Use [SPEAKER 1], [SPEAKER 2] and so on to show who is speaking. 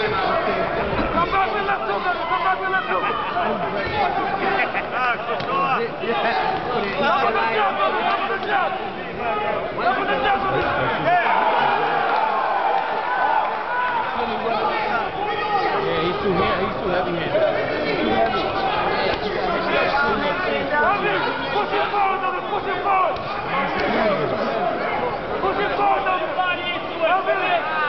[SPEAKER 1] Come back with left hook, come back with left hook.
[SPEAKER 2] Yeah, he's too heavy-handed.
[SPEAKER 1] Push it forward, push it forward. Push it forward,